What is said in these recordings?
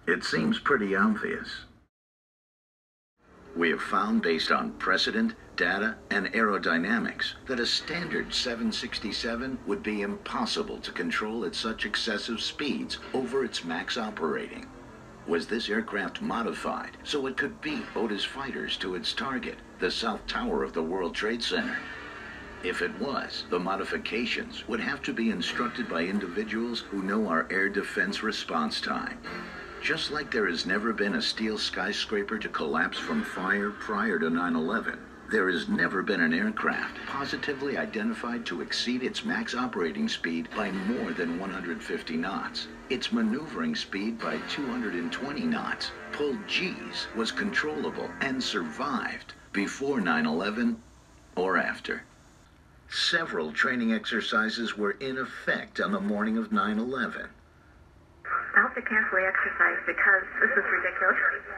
It seems pretty obvious. We have found, based on precedent, data, and aerodynamics, that a standard 767 would be impossible to control at such excessive speeds over its max operating. Was this aircraft modified so it could beat Otis fighters to its target, the South Tower of the World Trade Center? If it was, the modifications would have to be instructed by individuals who know our air defense response time. Just like there has never been a steel skyscraper to collapse from fire prior to 9/11, there has never been an aircraft positively identified to exceed its max operating speed by more than 150 knots. Its maneuvering speed by 220 knots, pulled G's, was controllable and survived before 9/11 or after. Several training exercises were in effect on the morning of 9/11. I hope they cancel the exercise because this is ridiculous.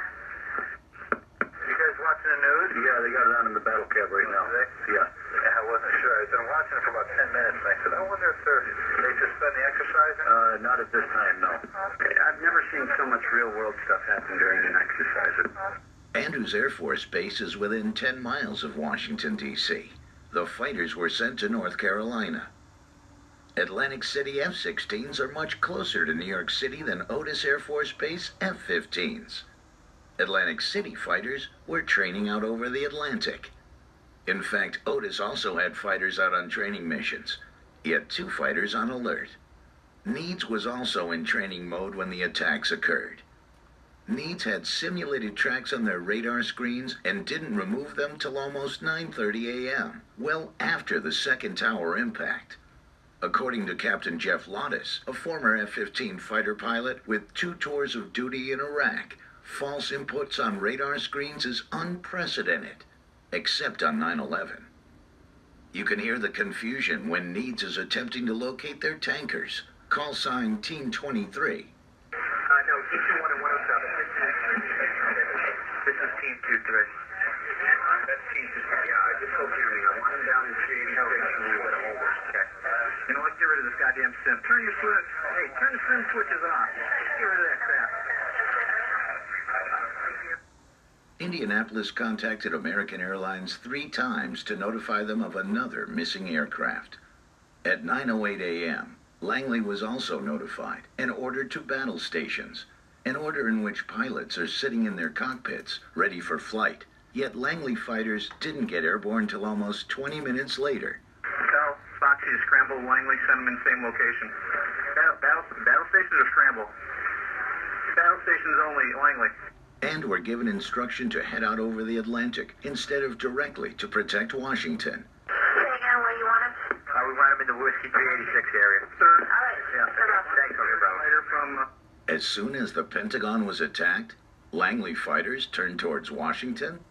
You guys watching the news? Yeah, they got it on in the battle cab right now. Yeah. I wasn't sure. I've been watching it for about 10 minutes, and I said, I wonder if they suspend the exercising? Not at this time, no. Okay. I've never seen so much real-world stuff happen during an exercise. Andrews Air Force Base is within 10 miles of Washington, D.C. The fighters were sent to North Carolina. Atlantic City F-16s are much closer to New York City than Otis Air Force Base F-15s. Atlantic City fighters were training out over the Atlantic. In fact, Otis also had fighters out on training missions. He had 2 fighters on alert. Needs was also in training mode when the attacks occurred. Needs had simulated tracks on their radar screens and didn't remove them till almost 9:30 a.m., well after the second tower impact. According to Captain Jeff Lottis, a former F-15 fighter pilot with 2 tours of duty in Iraq, false inputs on radar screens is unprecedented, except on 9/11. You can hear the confusion when Needs is attempting to locate their tankers. Call sign Team 23. No, Team 21 and 107. This is Team 23. That's Team 23. Yeah, I just hope you hear me. I'm running down in shady station with a hole. Okay. You know what? Get rid of this goddamn sim. Turn your switch. Hey, turn the sim switches off. Get rid of that crap. Indianapolis contacted American Airlines 3 times to notify them of another missing aircraft. At 9:08 a.m., Langley was also notified and ordered to battle stations, an order in which pilots are sitting in their cockpits, ready for flight. Yet Langley fighters didn't get airborne till almost 20 minutes later. Tell Foxy to scramble Langley, send them in the same location. Battle stations or scramble? Battle stations only, Langley. And were given instruction to head out over the Atlantic instead of directly to protect Washington. Say again where you want it? We want them in the Whiskey 386 area. Third? All right. Yeah, thanks, okay, brother. As soon as the Pentagon was attacked, Langley fighters turned towards Washington.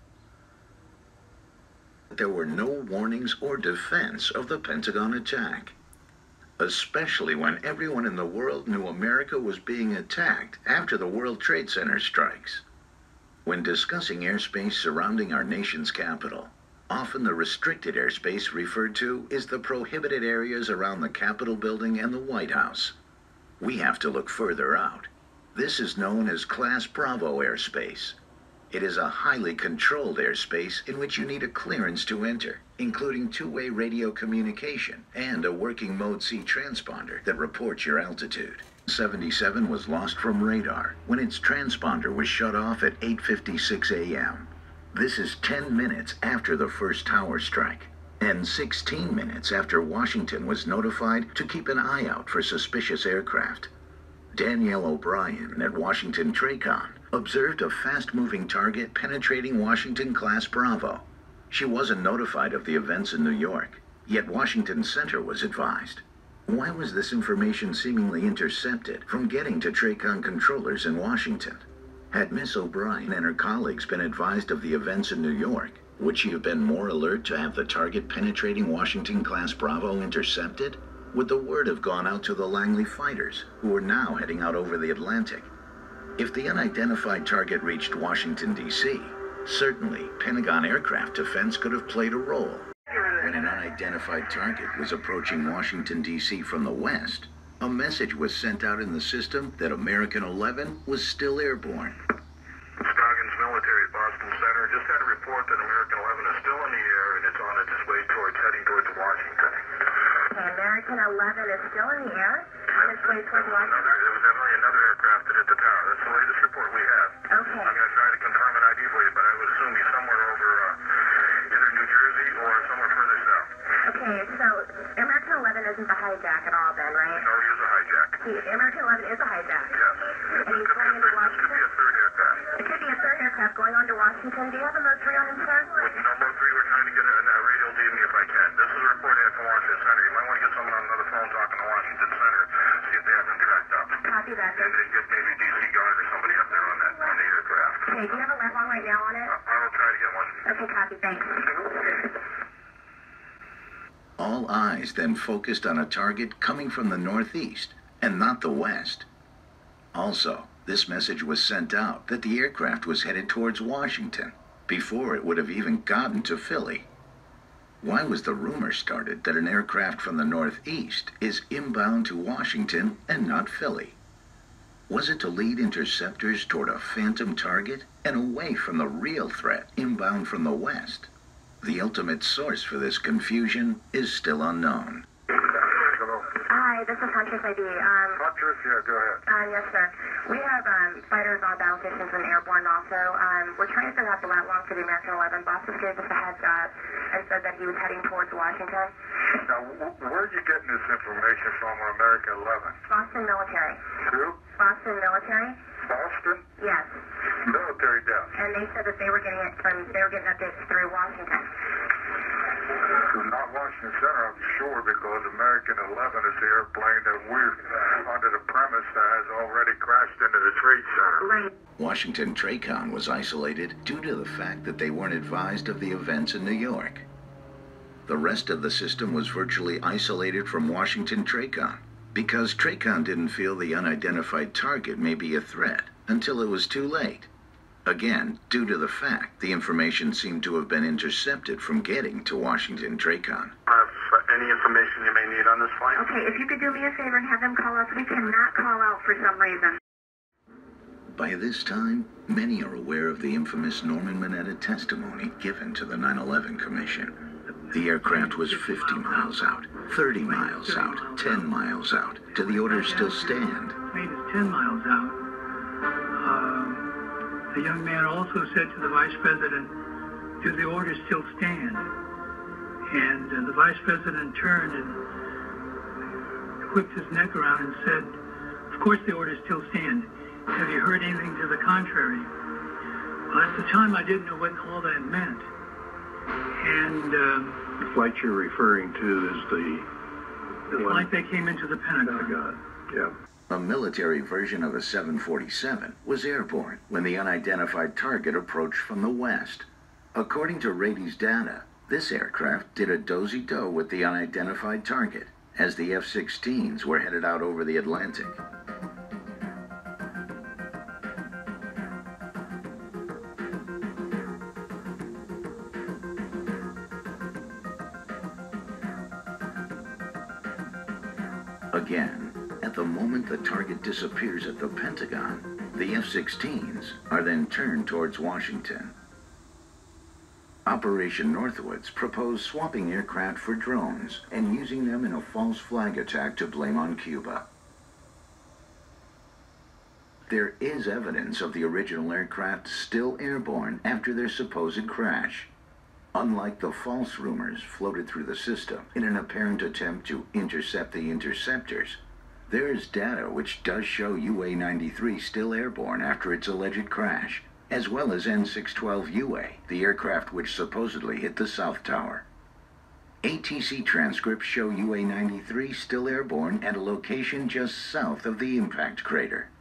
There were no warnings or defense of the Pentagon attack, especially when everyone in the world knew America was being attacked after the World Trade Center strikes. When discussing airspace surrounding our nation's capital, often the restricted airspace referred to is the prohibited areas around the Capitol building and the White House. We have to look further out. This is known as Class Bravo airspace. It is a highly controlled airspace in which you need a clearance to enter, including 2-way radio communication and a working Mode C transponder that reports your altitude. 77 was lost from radar when its transponder was shut off at 8:56 a.m. This is 10 minutes after the first tower strike, and 16 minutes after Washington was notified to keep an eye out for suspicious aircraft. Danielle O'Brien at Washington TRACON observed a fast-moving target penetrating Washington Class Bravo. She wasn't notified of the events in New York, yet Washington Center was advised. Why was this information seemingly intercepted from getting to TRACON controllers in Washington? Had Miss O'Brien and her colleagues been advised of the events in New York, would she have been more alert to have the target penetrating Washington Class Bravo intercepted? Would the word have gone out to the Langley fighters, who were now heading out over the Atlantic? If the unidentified target reached Washington, D.C., certainly Pentagon aircraft defense could have played a role. When an unidentified target was approaching Washington, D.C. from the west, a message was sent out in the system that American 11 was still airborne. Scoggins Military, Boston Center. Just had a report that American 11 is still in the air and it's on its way heading towards Washington. Okay, American 11 is still in the air on its way towards Washington? There was definitely another aircraft that hit the tower. That's the latest report we have. Okay. I'm going to try to confirm an ID for you, but I would assume he's somewhere over either New Jersey or somewhere further south. Okay, so American 11 isn't the hijack at all then, right? No, he is a hijack. American 11 is a hijack? Yes. And he's going into Washington? This could be a third aircraft. It could be a third aircraft going on to Washington. Do you have a mode 3 on him, sir? With number 3, we're trying to get a radio lead me if I can. This is a report in from Washington Center. You might want to get someone on another phone talking to Washington Center, see if they have him tracked up. Copy that. And then get maybe DC Guard or somebody up there on the aircraft. Okay, do you have a left on right now on it? I will try to get one. Okay, copy. Thanks. All eyes then focused on a target coming from the northeast and not the west. Also, this message was sent out that the aircraft was headed towards Washington before it would have even gotten to Philly. Why was the rumor started that an aircraft from the northeast is inbound to Washington and not Philly? Was it to lead interceptors toward a phantom target and away from the real threat inbound from the west? The ultimate source for this confusion is still unknown. Hello. Hi, this is Huntress ID. Huntress, yeah, go ahead. Yes, sir. We have fighters on battle stations and airborne also. We're trying to figure out the lat long for the American 11. Boss just gave us a heads up and said that he was heading towards Washington. Now, where are you getting this information from, American 11? Boston military. Who? Boston military? Boston? Yes. Military down. And they said that they were getting updates through Washington. So not Washington Center, I'm sure, because American 11 is the airplane that we're under the premise that has already crashed into the Trade Center. Right. Washington TRACON was isolated due to the fact that they weren't advised of the events in New York. The rest of the system was virtually isolated from Washington TRACON because TRACON didn't feel the unidentified target may be a threat until it was too late. Again, due to the fact the information seemed to have been intercepted from getting to Washington TRACON. Any information you may need on this flight? Okay, if you could do me a favor and have them call us. We cannot call out for some reason. By this time, many are aware of the infamous Norman Mineta testimony given to the 9/11 Commission. The aircraft was 50 miles out, 30 miles out, 10 miles out. Do the orders still stand? Plane is 10 miles out. The young man also said to the vice president, "Do the orders still stand?" And the vice president turned and whipped his neck around and said, "Of course the orders still stand. Have you heard anything to the contrary?" Well, at the time I didn't know what all that meant. And the flight you're referring to is the flight that came into the Pentagon. Pentagon. Yeah. A military version of a 747 was airborne when the unidentified target approached from the west. According to Rady's data, this aircraft did a dozy-do with the unidentified target as the F-16s were headed out over the Atlantic. Again, at the moment the target disappears at the Pentagon, the F-16s are then turned towards Washington. Operation Northwoods proposed swapping aircraft for drones and using them in a false flag attack to blame on Cuba. There is evidence of the original aircraft still airborne after their supposed crash. Unlike the false rumors floated through the system in an apparent attempt to intercept the interceptors, there is data which does show UA-93 still airborne after its alleged crash, as well as N-612UA, the aircraft which supposedly hit the South Tower. ATC transcripts show UA-93 still airborne at a location just south of the impact crater.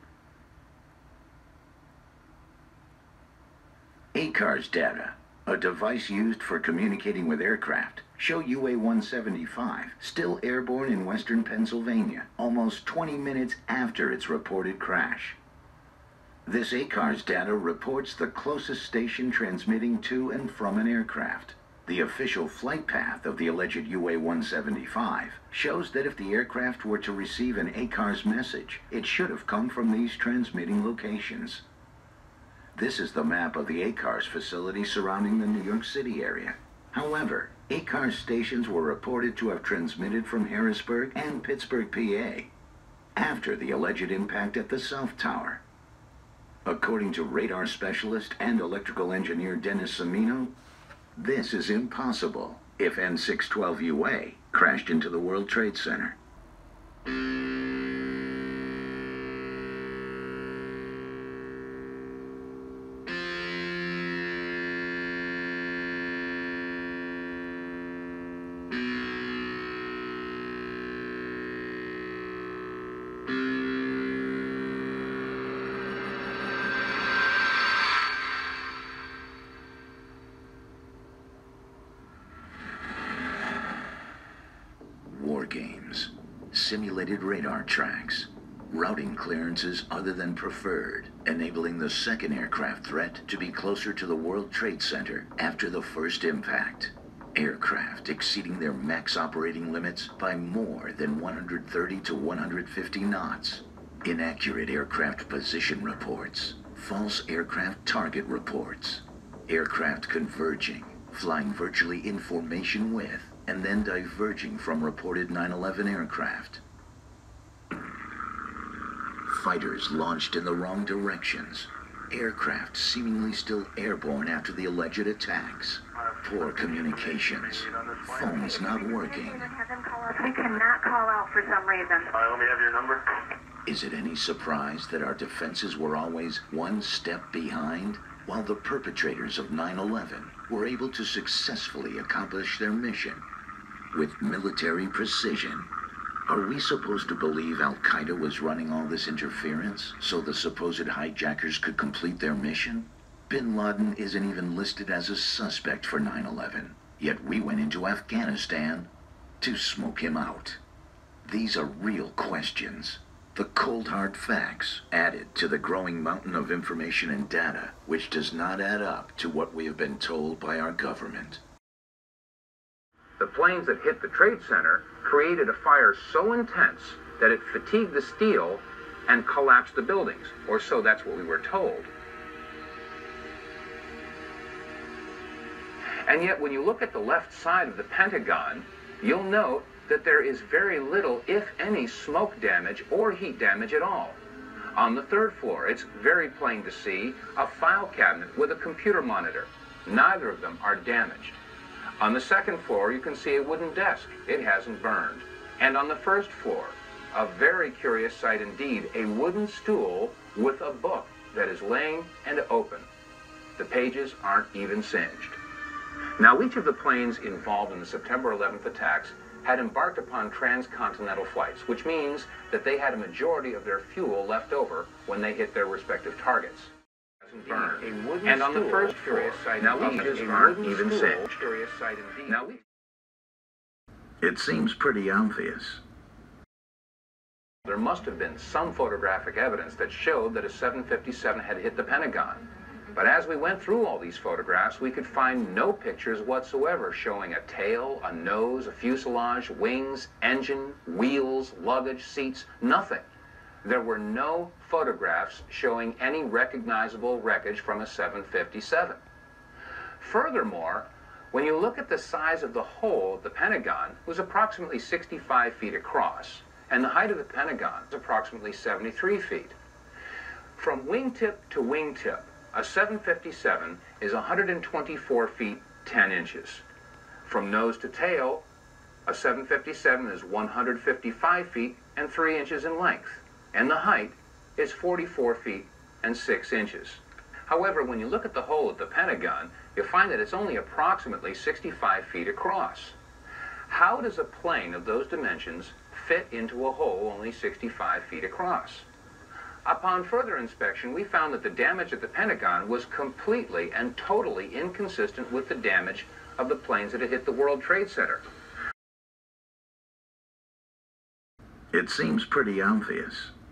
ACARS data, a device used for communicating with aircraft, show UA-175 still airborne in western Pennsylvania, almost 20 minutes after its reported crash. This ACARS data reports the closest station transmitting to and from an aircraft. The official flight path of the alleged UA-175 shows that if the aircraft were to receive an ACARS message, it should have come from these transmitting locations. This is the map of the ACARS facility surrounding the New York City area. However, ACARS stations were reported to have transmitted from Harrisburg and Pittsburgh, PA, after the alleged impact at the South Tower. According to radar specialist and electrical engineer Dennis Semino, this is impossible if N612UA crashed into the World Trade Center. War games, simulated radar tracks, routing clearances other than preferred, enabling the second aircraft threat to be closer to the World Trade Center after the first impact. Aircraft exceeding their max operating limits by more than 130 to 150 knots. Inaccurate aircraft position reports, false aircraft target reports, aircraft converging, flying virtually in formation with, and then diverging from reported 9/11 aircraft. Fighters launched in the wrong directions. Aircraft seemingly still airborne after the alleged attacks. Poor communications. Phones not working. We cannot call out for some reason. Let me have your number. Is it any surprise that our defenses were always one step behind, while the perpetrators of 9/11 were able to successfully accomplish their mission with military precision? Are we supposed to believe Al-Qaeda was running all this interference so the supposed hijackers could complete their mission? Bin Laden isn't even listed as a suspect for 9/11, yet we went into Afghanistan to smoke him out. These are real questions. The cold hard facts added to the growing mountain of information and data, which does not add up to what we have been told by our government. The planes that hit the Trade Center created a fire so intense that it fatigued the steel and collapsed the buildings, or so that's what we were told. And yet, when you look at the left side of the Pentagon, you'll note that there is very little, if any, smoke damage or heat damage at all. On the third floor, it's very plain to see a file cabinet with a computer monitor. Neither of them are damaged. On the second floor, you can see a wooden desk. It hasn't burned. And on the first floor, a very curious sight indeed, a wooden stool with a book that is laying and open. The pages aren't even singed. Now, each of the planes involved in the September 11th attacks had embarked upon transcontinental flights, which means that they had a majority of their fuel left over when they hit their respective targets. And on the first floor, now pages aren't even singed. Now It seems pretty obvious. there must have been some photographic evidence that showed that a 757 had hit the Pentagon. But as we went through all these photographs, we could find no pictures whatsoever showing a tail, a nose, a fuselage, wings, engine, wheels, luggage, seats, nothing. There were no photographs showing any recognizable wreckage from a 757. Furthermore, when you look at the size of the hole at the Pentagon, it was approximately 65 feet across, and the height of the Pentagon is approximately 73 feet. From wingtip to wingtip, a 757 is 124 feet 10 inches. From nose to tail, a 757 is 155 feet and 3 inches in length, and the height is 44 feet and 6 inches. However, when you look at the hole at the Pentagon, you'll find that it's only approximately 65 feet across. How does a plane of those dimensions fit into a hole only 65 feet across? Upon further inspection, we found that the damage at the Pentagon was completely and totally inconsistent with the damage of the planes that had hit the World Trade Center. It seems pretty obvious.